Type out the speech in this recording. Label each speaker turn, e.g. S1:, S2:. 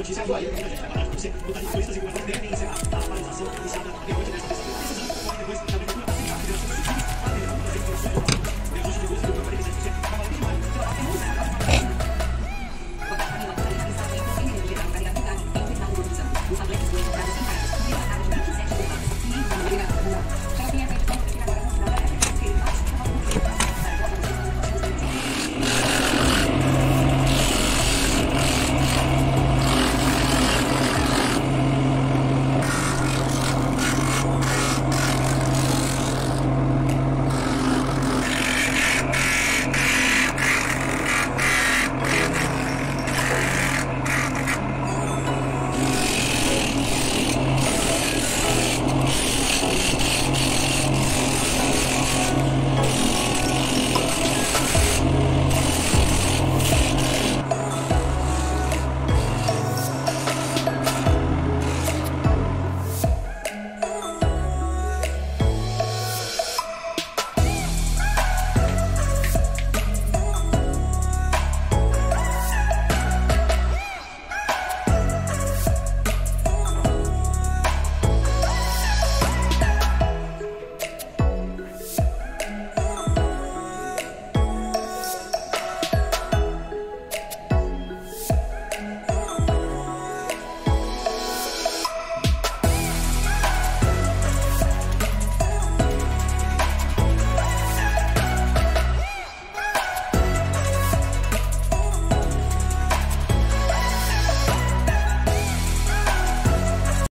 S1: notícias do Bahia. Muita gente preparada para você botar de turistas e governadores devem encerrar a paralisação iniciada depois desta decisão. Depois, também, a cidade de Deus, a decisão das informações